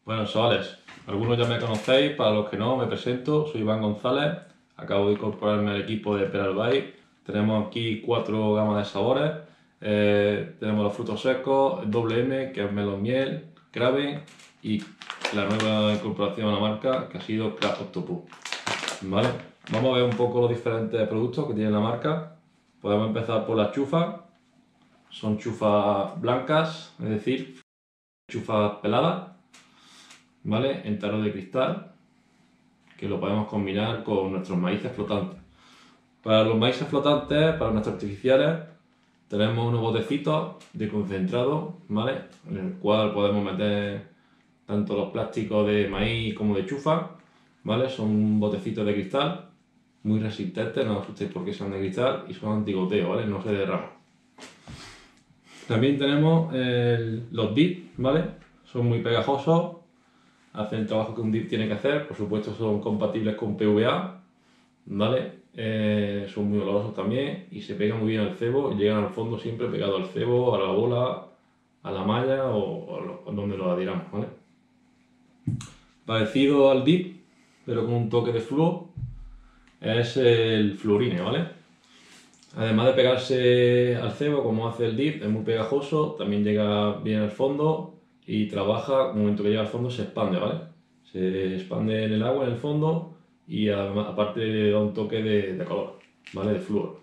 Bueno, chavales, algunos ya me conocéis, para los que no, me presento, soy Iván González, acabo de incorporarme al equipo de Peralbay. Tenemos aquí 4 gamas de sabores, tenemos los frutos secos, el doble M, que es melón miel, Kraven y la nueva incorporación a la marca, que ha sido Crab Octopus. ¿Vale? Vamos a ver un poco los diferentes productos que tiene la marca. Podemos empezar por las chufas, son chufas blancas, es decir, chufas peladas. ¿Vale? En tarro de cristal, que lo podemos combinar con nuestros maíces flotantes. Para los maíces flotantes, para nuestros artificiales, tenemos unos botecitos de concentrado, ¿vale? En el cual podemos meter tanto los plásticos de maíz como de chufa, ¿vale? Son botecitos de cristal, muy resistentes, no os asustéis porque son de cristal y son antigoteo, ¿vale? No se derraman. También tenemos los dips, ¿vale? Son muy pegajosos, hacen el trabajo que un dip tiene que hacer, por supuesto son compatibles con PVA, ¿vale? Son muy olorosos también y se pegan muy bien al cebo y llegan al fondo siempre pegado al cebo, a la bola, a la malla o donde lo adhiramos, ¿vale? Parecido al dip, pero con un toque de flúor, es el fluorine, ¿vale? Además de pegarse al cebo como hace el dip, es muy pegajoso, también llega bien al fondo y trabaja, en el momento que llega al fondo se expande, ¿vale? Se expande en el agua, en el fondo, y además, aparte le da un toque de color, ¿vale? De flúor.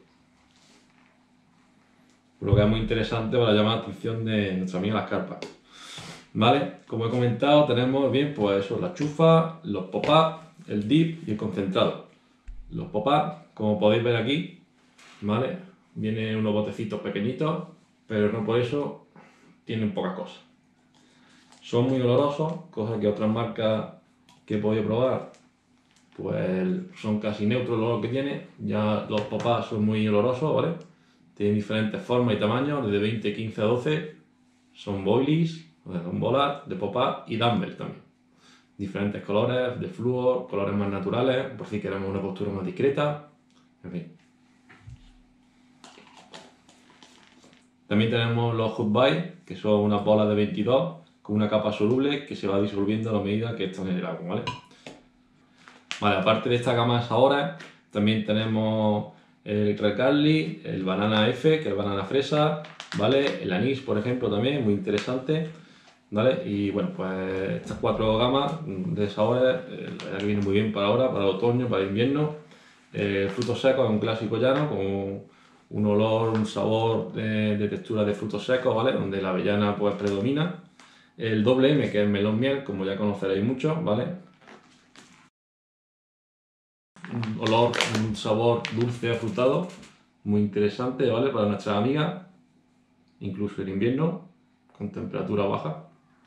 Por lo que es muy interesante para llamar la atención de nuestra amiga las carpas. ¿Vale? Como he comentado, tenemos bien, pues eso, la chufa, los pop-up, el dip y el concentrado. Los pop-up, como podéis ver aquí, ¿vale? Vienen unos botecitos pequeñitos, pero no por eso tienen poca cosa. Son muy olorosos, cosa que otras marcas que he podido probar, pues son casi neutros el olor que tiene. Ya los pop-up son muy olorosos, ¿vale? Tienen diferentes formas y tamaños, desde 20, 15 a 12. Son boilies, son bolas de pop-up y dumbbell también. Diferentes colores, de flúor, colores más naturales, por si queremos una postura más discreta, en fin. También tenemos los Hot Buy, que son unas bolas de 22 con una capa soluble que se va disolviendo a la medida que están en el agua, ¿vale? Vale, aparte de esta gama de sabores, también tenemos el Recalli, el banana F, que es el banana fresa, ¿vale? El anís, por ejemplo, también, muy interesante, ¿vale? Y bueno, pues estas 4 gamas de sabores, que vienen muy bien para ahora, para el otoño, para el invierno. Frutos secos es un clásico llano, con un olor, un sabor de textura de frutos secos, ¿vale? Donde la avellana pues predomina. El doble M, que es melón miel, como ya conoceréis mucho, ¿vale? Un olor, un sabor dulce afrutado, muy interesante, ¿vale? Para nuestras amigas, incluso en invierno, con temperatura baja.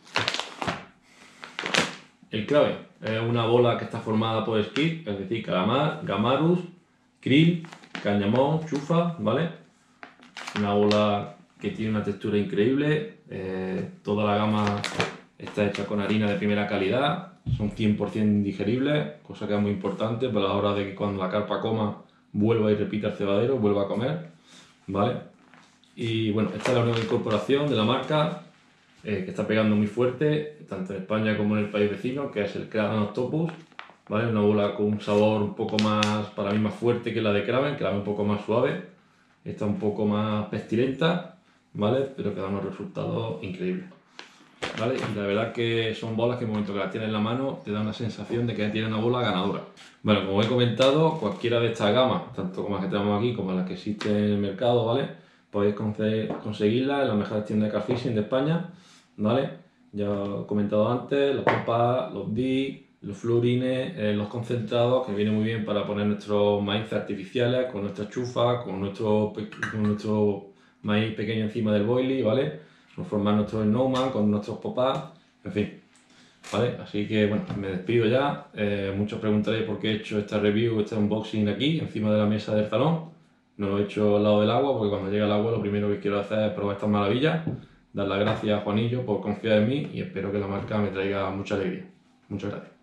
El Kraven es una bola que está formada por squid, es decir, calamar, gamarus, krill, cañamón, chufa, ¿vale? Una bola que tiene una textura increíble, toda la gama está hecha con harina de primera calidad, son 100% digeribles, cosa que es muy importante para la hora de que cuando la carpa coma vuelva y repita el cebadero, vuelva a comer, ¿vale? Y bueno, esta es la nueva incorporación de la marca, que está pegando muy fuerte, tanto en España como en el país vecino, que es el Crab Octopus, ¿vale? Una bola con un sabor un poco más, para mí, más fuerte que la de Kraven, que la un poco más suave, esta un poco más pestilenta, ¿vale? Pero que da unos resultados increíbles, ¿vale? Y la verdad que son bolas que en el momento que las tienes en la mano te da una sensación de que tienes una bola ganadora. Bueno, como he comentado, cualquiera de estas gamas, tanto como las que tenemos aquí como las que existen en el mercado, ¿vale? Podéis conseguirlas en las mejores tiendas de car fishing de España, ¿vale? Ya he comentado antes, los pop-up, los dip, los fluorines, los concentrados, que vienen muy bien para poner nuestros maíces artificiales, con nuestra chufa, con nuestro maíz pequeño encima del boilie, ¿vale? Formar nuestro snowman con nuestros pop-up, en fin, ¿vale? Así que bueno, me despido ya. Muchos preguntaréis por qué he hecho esta review, este unboxing aquí, encima de la mesa del salón. No lo he hecho al lado del agua, porque cuando llega el agua lo primero que quiero hacer es probar estas maravillas. Dar las gracias a Juanillo por confiar en mí y espero que la marca me traiga mucha alegría. Muchas gracias.